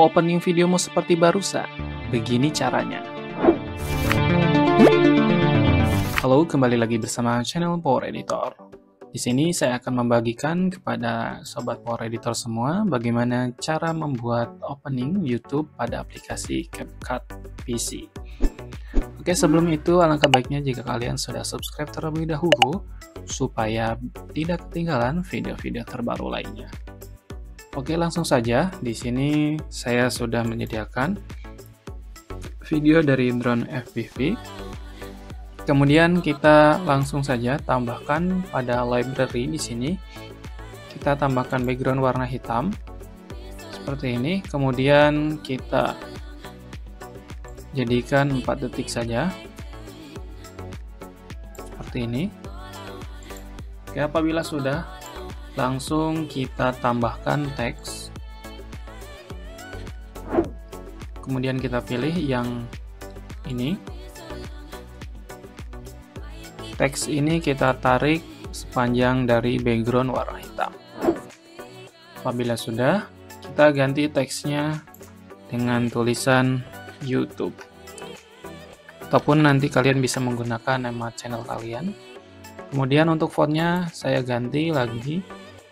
opening videomu seperti barusan? Begini caranya. Halo, kembali lagi bersama channel Power Editor. Di sini saya akan membagikan kepada sobat Power Editor semua bagaimana cara membuat opening YouTube pada aplikasi CapCut PC. Oke, sebelum itu alangkah baiknya jika kalian sudah subscribe terlebih dahulu supaya tidak ketinggalan video-video terbaru lainnya. Oke, langsung saja. Di sini saya sudah menyediakan video dari drone FPV. Kemudian kita langsung saja tambahkan pada library di sini. Kita tambahkan background warna hitam seperti ini. Kemudian kita jadikan 4 detik saja seperti ini. Oke, apabila sudah, langsung kita tambahkan teks. Kemudian kita pilih yang ini. Teks ini kita tarik sepanjang dari background warna hitam. Apabila sudah, kita ganti teksnya dengan tulisan YouTube. Ataupun nanti kalian bisa menggunakan nama channel kalian. Kemudian untuk fontnya saya ganti lagi.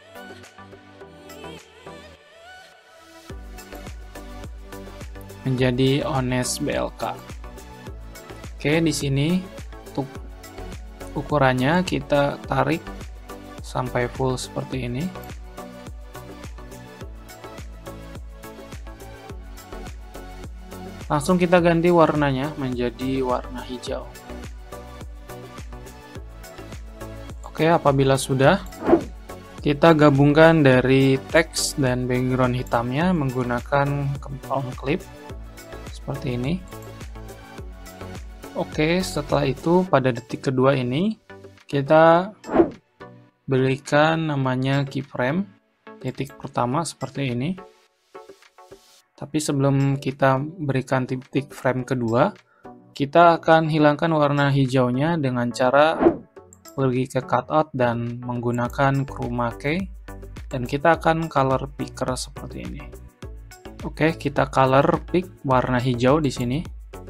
Menjadi Honest BLK. Oke, di sini untuk ukurannya kita tarik sampai full seperti ini. Langsung kita ganti warnanya menjadi warna hijau. Oke, apabila sudah, kita gabungkan dari teks dan background hitamnya menggunakan compound clip seperti ini. Oke, setelah itu pada detik kedua ini kita berikan namanya keyframe titik pertama seperti ini. Tapi sebelum kita berikan titik frame kedua, kita akan hilangkan warna hijaunya dengan cara pergi ke cutout dan menggunakan chroma key, dan kita akan color picker seperti ini. Oke, kita color pick warna hijau di sini.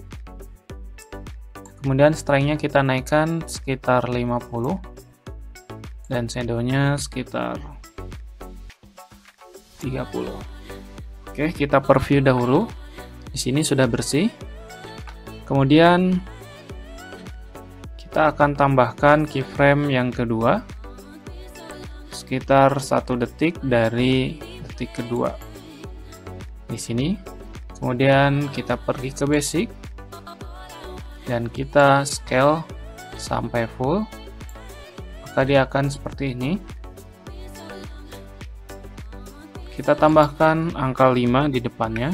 Kemudian strength-nya kita naikkan sekitar 50 dan shadow-nya sekitar 30. Oke, kita preview dahulu. Di sini sudah bersih. Kemudian kita akan tambahkan keyframe yang kedua sekitar 1 detik dari detik kedua. Di sini. Kemudian kita pergi ke basic. Dan kita scale sampai full, maka dia akan seperti ini. Kita tambahkan angka 5 di depannya,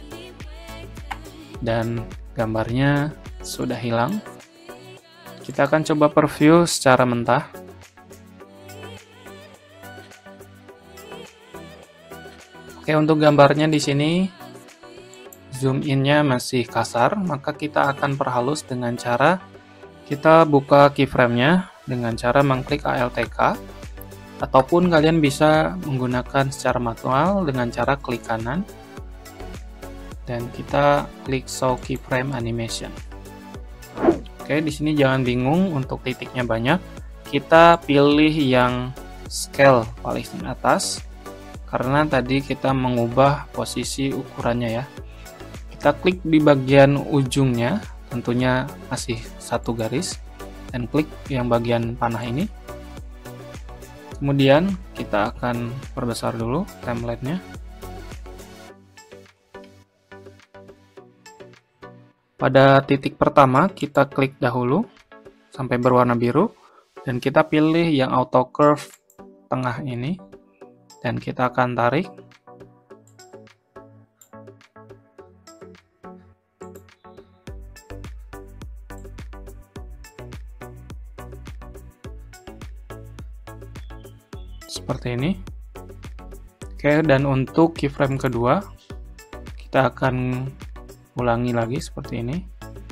dan gambarnya sudah hilang. Kita akan coba preview secara mentah. Oke, untuk gambarnya di sini zoom in-nya masih kasar, maka kita akan perhalus dengan cara kita buka keyframe-nya dengan cara mengklik ALTK, ataupun kalian bisa menggunakan secara manual dengan cara klik kanan dan kita klik show keyframe animation. Oke, di sini jangan bingung untuk titiknya banyak. Kita pilih yang scale paling atas karena tadi kita mengubah posisi ukurannya ya. Kita klik di bagian ujungnya, tentunya masih 1 garis, dan klik yang bagian panah ini. Kemudian kita akan perbesar dulu template-nya. Pada titik pertama kita klik dahulu sampai berwarna biru, dan kita pilih yang auto curve tengah ini, dan kita akan tarik. Seperti ini. Oke, dan untuk keyframe kedua kita akan ulangi lagi seperti ini.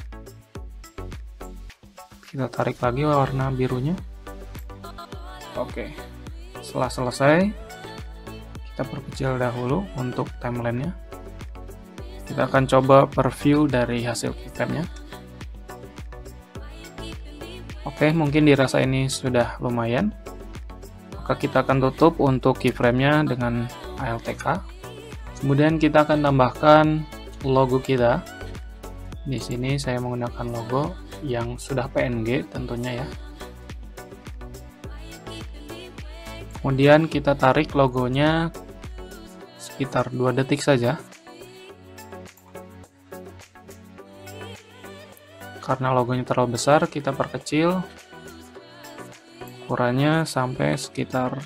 Kita tarik lagi warna birunya. Oke, setelah selesai kita perkecil dahulu untuk timeline-nya. Kita akan coba preview dari hasil keyframe-nya. Oke, mungkin dirasa ini sudah lumayan. Maka kita akan tutup untuk keyframe-nya dengan ALTK. Kemudian kita akan tambahkan logo kita. Di sini saya menggunakan logo yang sudah PNG tentunya ya. Kemudian kita tarik logonya sekitar 2 detik saja. Karena logonya terlalu besar, kita perkecil ukurannya sampai sekitar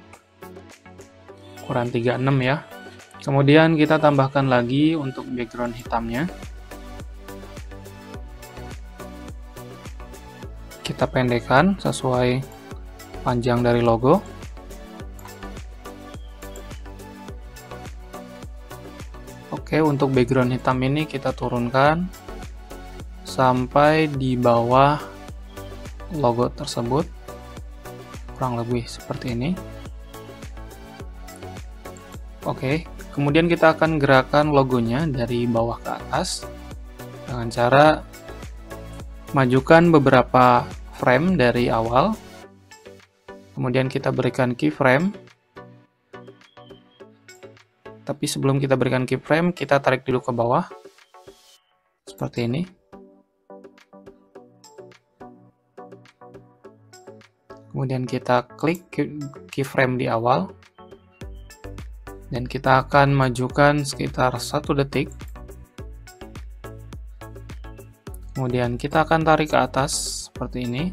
ukuran 36 ya. Kemudian kita tambahkan lagi untuk background hitamnya. Kita pendekkan sesuai panjang dari logo. Oke, untuk background hitam ini kita turunkan sampai di bawah logo tersebut, kurang lebih seperti ini. Oke, kemudian kita akan gerakan logonya dari bawah ke atas dengan cara majukan beberapa frame dari awal, kemudian kita berikan keyframe. Tapi sebelum kita berikan keyframe, kita tarik dulu ke bawah seperti ini. Kemudian kita klik keyframe di awal, dan kita akan majukan sekitar 1 detik. Kemudian kita akan tarik ke atas seperti ini.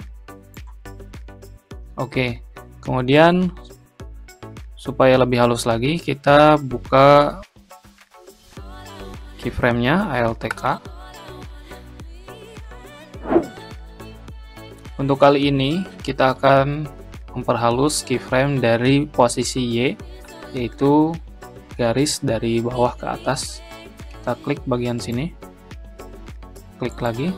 Oke, kemudian supaya lebih halus lagi, kita buka keyframe-nya ALTK. Untuk kali ini, kita akan memperhalus keyframe dari posisi Y, yaitu garis dari bawah ke atas. Kita klik bagian sini, klik lagi.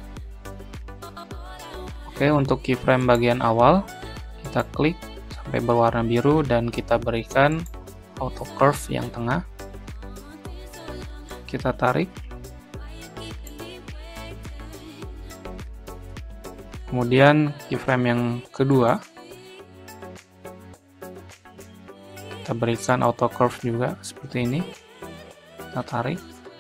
Oke, untuk keyframe bagian awal, kita klik sampai berwarna biru dan kita berikan auto curve yang tengah. Kita tarik. Kemudian keyframe yang kedua, kita berikan auto curve juga seperti ini. Kita tarik.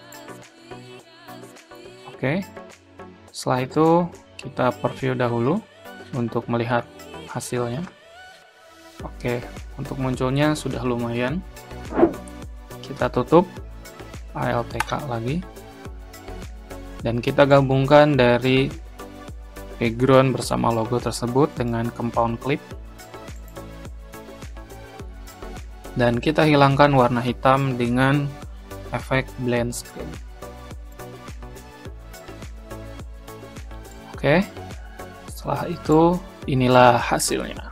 Oke. Setelah itu kita preview dahulu untuk melihat hasilnya. Oke, untuk munculnya sudah lumayan. Kita tutup ALTK lagi. Dan kita gabungkan dari background bersama logo tersebut dengan compound clip. Dan kita hilangkan warna hitam dengan efek blend screen. Oke, setelah itu inilah hasilnya.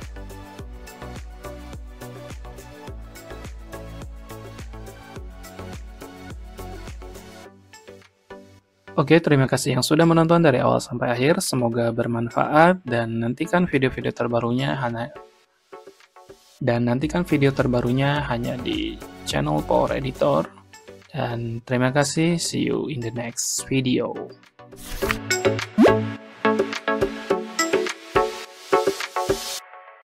Oke, terima kasih yang sudah menonton dari awal sampai akhir. Semoga bermanfaat dan nantikan video-video terbarunya hanya di channel Power Editor. Dan terima kasih, see you in the next video.